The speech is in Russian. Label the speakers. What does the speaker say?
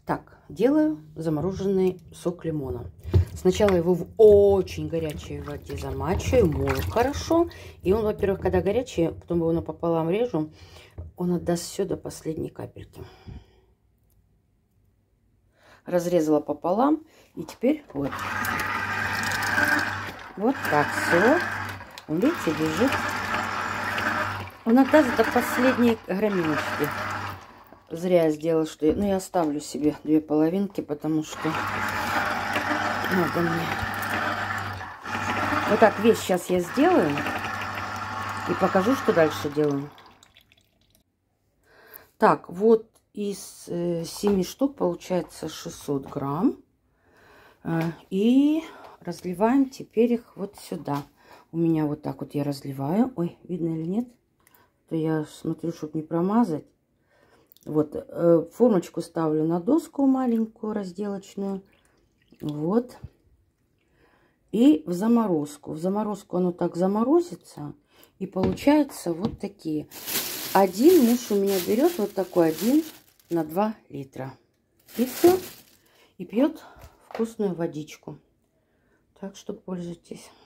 Speaker 1: Так, делаю замороженный сок лимона. Сначала его в очень горячей воде замачиваю, мою хорошо. И он, во-первых, когда горячий, потом его напополам режу, он отдаст все до последней капельки. Разрезала пополам. И теперь вот. Вот так все. Он, видите, лежит. Он отдаст до последней грамминочки. Зря я сделала, что... Ну, я оставлю себе 2 половинки, потому что надо мне. Вот так весь сейчас я сделаю. И покажу, что дальше делаю. Так, вот из 7 штук получается 600 грамм. И разливаем теперь их вот сюда. У меня вот так вот я разливаю. Ой, видно или нет? То я смотрю, чтобы не промазать. Вот, формочку ставлю на доску маленькую разделочную. Вот. И в заморозку. В заморозку оно так заморозится. И получается вот такие. Один муж у меня берет вот такой 1 на 2 литра. И все. И пьет вкусную водичку. Так что пользуйтесь.